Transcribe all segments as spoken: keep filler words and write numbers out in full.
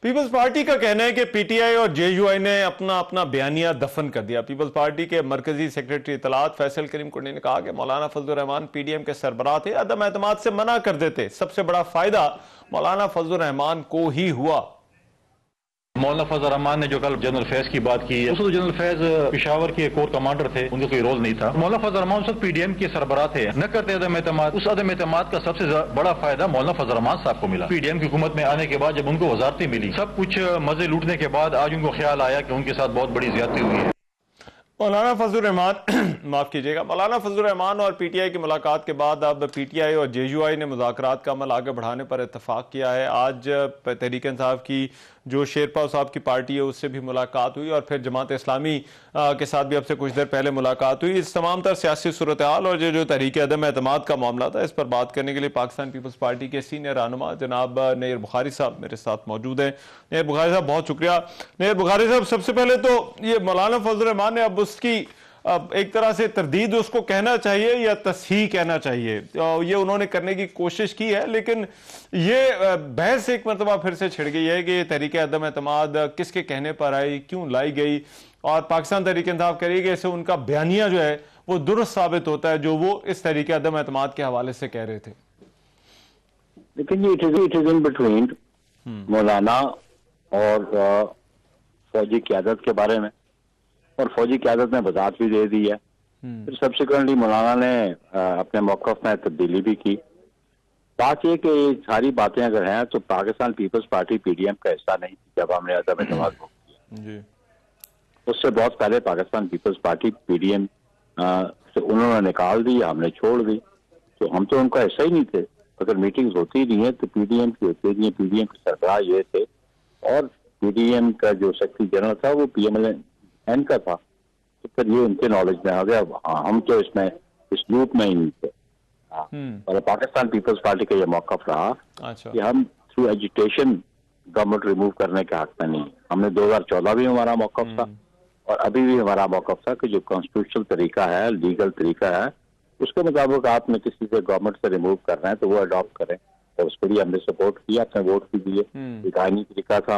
Peoples party का कहना है कि पीटीआई और जेयूआई ने अपना अपना बयानिया दफन कर दिया। पीपल्स पार्टी के मरकजी सेक्रेटरी इतलात फैसल करीम कुंडी ने कहा कि मौलाना फजलुर रहमान पीडीएम के सरबराह थे, अदम एतमाद से मना कर देते। सबसे बड़ा फायदा मौलाना फजलुर रहमान को ही हुआ। मौलाना फजल रहमान ने जो कल जनरल फैज की बात की है, उसमें जनरल फैज पिशावर के कोर कमांडर थे, उनका कोई रोल नहीं था। मौलाना फजल रहमान उस वक्त पीडीएम के सरबराह थे, न करते अदम एतमाद। उस अदम एतमाद का सबसे बड़ा फायदा मौलाना फजल रहमान साहब को मिला। पीडीएम की हुकूमत में आने के बाद जब उनको वजारतें मिली, सब कुछ मजे लूटने के बाद आज उनको ख्याल आया कि उनके साथ बहुत बड़ी ज्यादती हुई है। मौलाना फजलुर रहमान माफ कीजिएगा मौलाना फजलुर रहमान और पीटीआई की मुलाकात के बाद अब पीटीआई और जेयूआई ने मुज़ाकरात का अमल आगे बढ़ाने पर इत्तफाक किया है। आज तहरीक इंसाफ की जो शेरपा साहब की पार्टी है उससे भी मुलाकात हुई और फिर जमात इस्लामी के साथ भी अब से कुछ देर पहले मुलाकात हुई। इस तमाम तर सियासी सूरत हाल और जो जो तहरीक अदम एतमाद का मामला था, इस पर बात करने के लिए पाकिस्तान पीपल्स पार्टी के सीनियर रहनुमा जनाब नैयर बुखारी साहब मेरे साथ मौजूद हैं। नैयर बुखारी साहब बहुत शुक्रिया। नैयर बुखारी साहब, सबसे पहले तो ये मौलाना फजलुर रहमान ने अब उसकी अब एक तरह से तरदीद उसको कहना चाहिए या तस्हीह कहना चाहिए, ये उन्होंने करने की कोशिश की है, लेकिन ये बहस एक मरतबा फिर से छिड़ गई है कि तहरीक अदम एतमाद किसके कहने पर आई, क्यों लाई गई, और पाकिस्तान तहरीक इंसाफ करेगी कि इससे उनका बयानिया जो है वो दुरुस्त साबित होता है जो वो इस तहरीक अदम एतमाद के हवाले से कह रहे थे। लेकिन it is it is in between मौलाना और फौजी क़यादत के बारे में, और फौजी क़यादत ने वजाहत भी दे दी है। फिर सब्सिक्वेंटली मौलाना ने अपने मौक़िफ़ में तब्दीली भी की। बात यह कि सारी बातें अगर हैं तो पाकिस्तान पीपल्स पार्टी पीडीएम का हिस्सा नहीं थी जब हमने अदम एतमाद को किया। उससे बहुत पहले पाकिस्तान पीपल्स पार्टी पीडीएम से उन्होंने निकाल दी, हमने छोड़ दी, तो हम तो उनका हिस्सा ही नहीं थे। अगर मीटिंग्स होती नहीं है तो पीडीएम की होती नहीं है। पीडीएम के सरबराह ये थे और पीडीएम का जो सेक्रेटरी जनरल था वो पीएमएल एन का था, तो फिर ये उनके नॉलेज में आ गया। हाँ, हम तो इसमें इस लूप में ही नहीं थे। और पाकिस्तान पीपल्स पार्टी का ये मौक़िफ़ रहा अच्छा। कि हम थ्रू एजुटेशन गवर्नमेंट रिमूव करने के हक में नहीं। हमने दो हजार चौदह भी हमारा मौक़िफ़ था और अभी भी हमारा मौक़िफ़ था कि जो कॉन्स्टिट्यूशनल तरीका है, लीगल तरीका है, उसके मुताबिक आपने किसी से गवर्नमेंट से रिमूव करना है तो वो अडॉप्ट करें, और उसके लिए हमने सपोर्ट किया, अपने वोट भी दिए। एक आईनी तरीका था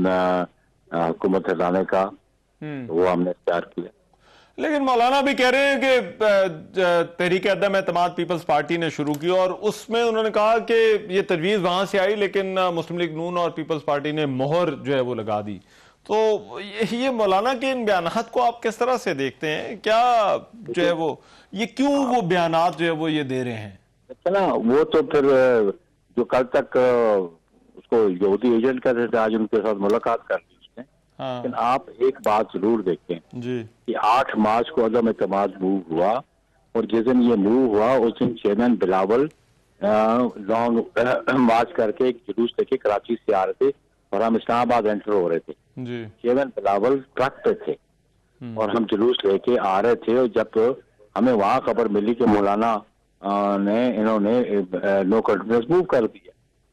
हुकूमत हटाने का, तो वो हमने इख्तियार किया। लेकिन मौलाना भी कह रहे हैं कि तहरीक अदम एतमाद पीपल्स पार्टी ने शुरू की और उसमें उन्होंने कहा कि ये तजवीज़ वहां से आई, लेकिन मुस्लिम लीग नून और पीपल्स पार्टी ने मोहर जो है वो लगा दी। तो ये मौलाना के इन बयानात को आप किस तरह से देखते हैं? क्या जो है वो ये क्यों वो बयानात जो है वो ये दे रहे हैं? ना वो तो फिर जो कल तक उसको यहूदी एजेंट कहते थे, आज उनके साथ मुलाकात कर ली उसने। हाँ। लेकिन आप एक बात जरूर देखें जी कि आठ मार्च को अदम एतमाद मूव हुआ और जिस दिन ये मूव हुआ उस दिन चेयरमैन बिलावल लॉन्ग मार्च करके एक जुलूस लेके कराची से आ रहे थे और हम इस्लामाबाद एंटर हो रहे थे। चेयरमैन बिलावल ट्रक पे थे और हम जुलूस लेके आ रहे थे, और जब हमें वहां खबर मिली कि मौलाना ने इन्होंने नो कॉन्फिडेंस मूव कर दिया,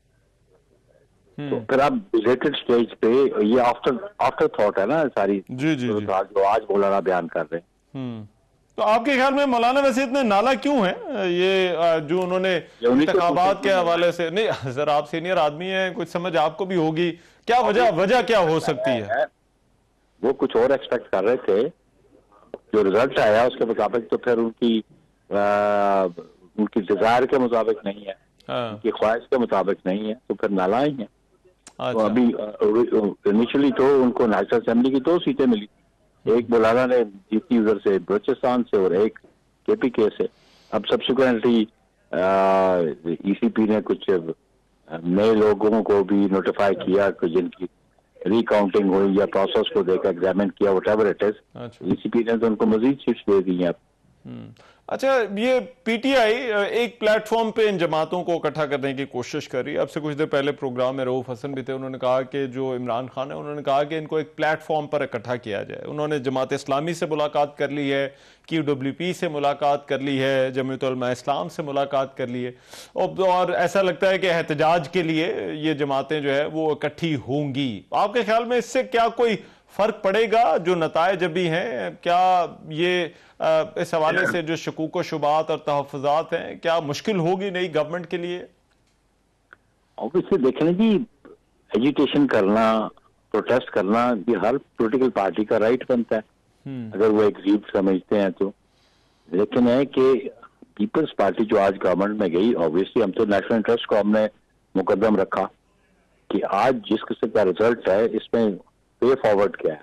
तो फिर आप रिलेटेड स्टेज पे ये आफ्टर आफ्टर थॉट है ना सारी जी जी, तो जी। जो आज मौलाना बयान कर रहे हैं। तो आपके ख्याल में मौलाना वैसे इतने नाला क्यों है ये जो उन्होंने इंतखाबात के हवाले से? नहीं सर, आप सीनियर आदमी हैं, कुछ समझ आपको भी होगी, क्या वजह वजह क्या हो सकती है? वो कुछ और एक्सपेक्ट कर रहे थे, जो रिजल्ट आया उसके मुताबिक तो फिर उनकी आ, उनकी डिजायर के मुताबिक नहीं है, उनकी ख्वाहिश के मुताबिक नहीं है, तो फिर नाला ही है। अच्छा। तो अभी इनिशियली तो उनको नेशनल असेंबली की दो सीटें मिली, एक मौलाना ने जीती उधर से बलूचिस्तान से और एक केपीके से। अब सब्सिक्वेंटली ईसीपी ने कुछ नए लोगों को भी नोटिफाई किया जिनकी रिकाउंटिंग हुई या प्रोसेस को देखकर एग्जामिन किया, व्हाटएवर इट इज। ईसीपी ने तो उनको मजीद सीट्स दे दी हैं अब। अच्छा, ये पीटीआई एक प्लेटफॉर्म पे इन जमातों को इकट्ठा करने की कोशिश कर रही है। अब से कुछ देर पहले प्रोग्राम में रऊफ हसन भी थे, उन्होंने कहा कि जो इमरान खान है उन्होंने कहा कि इनको एक प्लेटफॉर्म पर इकट्ठा किया जाए। उन्होंने जमात इस्लामी से मुलाकात कर ली है, क्यूडब्ल्यूपी से मुलाकात कर ली है, जमीयत उलमा इस्लाम से मुलाकात कर ली है, और ऐसा लगता है कि एहतजाज के लिए ये जमातें जो है वो इकट्ठी होंगी। आपके ख्याल में इससे क्या कोई फर्क पड़ेगा? जो नताइज अभी हैं, क्या ये आ, इस हवाले से जो शकूक व शुबात और तहफ़्फ़ुज़ात हैं, क्या मुश्किल होगी नई गवर्नमेंट के लिए? ऑब्वियसली देखने जी, एजिटेशन करना, प्रोटेस्ट करना, ये हर पॉलिटिकल पार्टी का राइट बनता है अगर वो एक रीड समझते हैं तो। लेकिन है कि पीपल्स पार्टी जो आज गवर्नमेंट में गई, ऑब्वियसली हम तो नेशनल इंटरेस्ट को हमने मुकदम रखा कि आज जिस किस्म का रिजल्ट है इसमें वे फॉरवर्ड क्या है।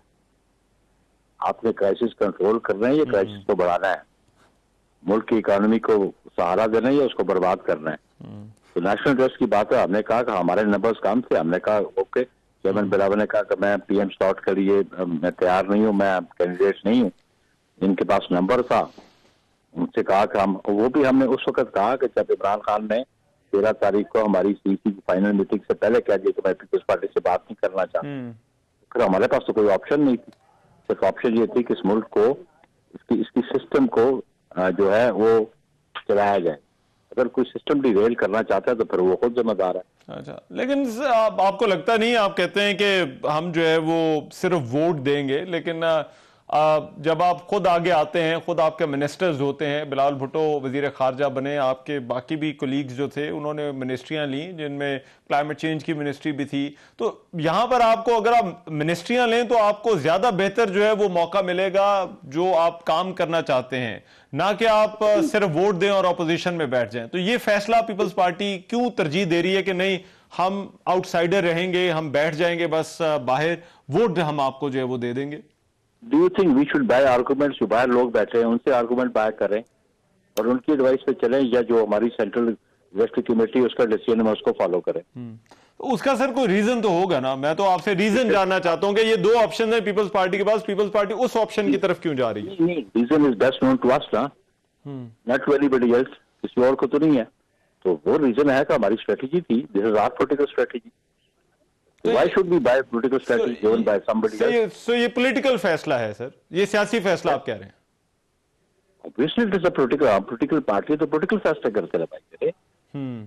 आपने क्राइसिस कंट्रोल करना है या क्राइसिस को बढ़ाना है, मुल्क की इकोनॉमी को सहारा देना है या उसको बर्बाद करना है। तो नेशनल इंटरेस्ट की बात है। हमने कहा कि हमारे नंबर्स कम थे, हमने कहा ओके। चेयरमैन बिलावल ने कहा कि मैं पीएम स्लॉट के लिए मैं तैयार नहीं हूँ, मैं कैंडिडेट नहीं हूँ। इनके पास नंबर था, उनसे कहा कि हम, वो भी हमने उस वक्त कहा कि जब इमरान खान ने तेरह तारीख को हमारी सीसी की फाइनल मीटिंग से पहले कह दिया कि मैं पीपल्स पार्टी से बात नहीं करना चाहता, फिर हमारे पास तो कोई ऑप्शन नहीं थी। सिर्फ ऑप्शन ये थी कि इस मुल्क को, इसकी इसकी सिस्टम को जो है वो चलाया जाए। अगर कोई सिस्टम डिरेल करना चाहता है तो फिर वो खुद जिम्मेदार है। अच्छा, लेकिन आप, आपको लगता नहीं, आप कहते हैं कि हम जो है वो सिर्फ वोट देंगे, लेकिन जब आप खुद आगे आते हैं, खुद आपके मिनिस्टर्स होते हैं, बिलावल भुट्टो वजीर खारजा बने, आपके बाकी भी कोलीग्स जो थे उन्होंने मिनिस्ट्रियां ली जिनमें क्लाइमेट चेंज की मिनिस्ट्री भी थी, तो यहां पर आपको अगर आप मिनिस्ट्रियां लें तो आपको ज्यादा बेहतर जो है वो मौका मिलेगा जो आप काम करना चाहते हैं, ना कि आप सिर्फ वोट दें और अपोजिशन में बैठ जाएं। तो ये फैसला पीपल्स पार्टी क्यों तरजीह दे रही है कि नहीं, हम आउटसाइडर रहेंगे, हम बैठ जाएंगे बस बाहर, वोट हम आपको जो है वो दे देंगे? Do you think we should buy arguments? जो बाहर लोग बैठे हैं उनसे आर्गूमेंट बाय करें और उनकी एडवाइस पे चलें, या जो हमारी सेंट्रल एग्जीक्यूटिव कमेटी उसका डिसीजन है उसको फॉलो करें। तो उसका सर कोई रीजन तो होगा ना। मैं तो आपसे रीजन जानना चाहता हूं कि ये दो ऑप्शन है पीपल्स पार्टी के पास, पीपल्स पार्टी उस ऑप्शन की तरफ क्यों जा रही है? नहीं, reason is best known to us ना, नॉट टू एनीबडी एल्स। किसी और को तो नहीं है। तो वो रीजन है कि हमारी स्ट्रेटेजी थी, this is our political strategy. So why should we buy political strategy so, given by somebody so else? ये, so ये political फैसला है सर, ये सियासी फैसला आप कह रहे हैं? Obviously it is a political, political party तो political फैसला करते रहे भाई करे। हम्म,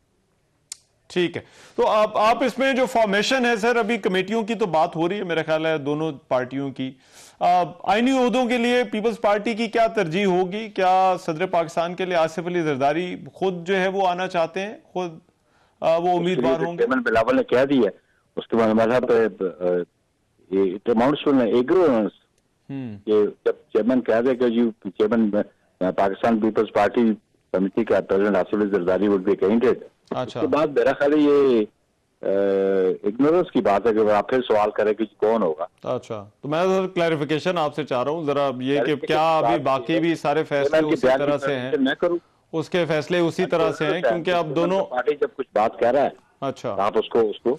ठीक है। तो आप आप इसमें जो फॉर्मेशन है सर, अभी कमेटियों की तो बात हो रही है मेरा ख्याल है दोनों पार्टियों की। आईनी ओहदों के लिए पीपल्स पार्टी की क्या तरजीह होगी? क्या सदर पाकिस्तान के लिए आसिफ अली जरदारी खुद जो है वो आना चाहते हैं, खुद आ, वो उम्मीदवार होंगे? चेयरमैन बिलावल ने कह दिया, उसके बाद मतलब इट अमाउंट्स टू एग्रीमेंट कि जब चेयरमैन कह दे कि जी चेयरमैन पाकिस्तान पीपल्स पार्टी कमेटी का president Asif Ali Zardari would be candidate, उसके बाद मेरा ख्याल ये इग्नोरेंस की बात है कि आप फिर सवाल करें कि कौन होगा। अच्छा, तो मैं सर क्लैरिफिकेशन आपसे चाह रहा हूँ जरा ये कि क्या अभी बाकी भी सारे फैसले उसी तरह से हैं? मैं करूँ उसके फैसले उसी तरह से हैं क्योंकि आप दोनों पार्टी जब कुछ बात कह रहा है, अच्छा, आप उसको उसको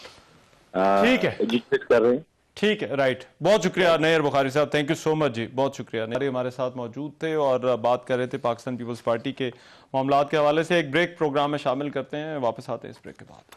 ठीक है एजुकेट कर रहे हैं। ठीक है, राइट। बहुत शुक्रिया Nayyar Bukhari sahab, thank you so much ji, बहुत शुक्रिया। नैयर हमारे साथ मौजूद थे और बात कर रहे थे पाकिस्तान पीपल्स पार्टी के मामलात के हवाले से। एक ब्रेक प्रोग्राम में शामिल करते हैं, वापस आते हैं इस ब्रेक के बाद।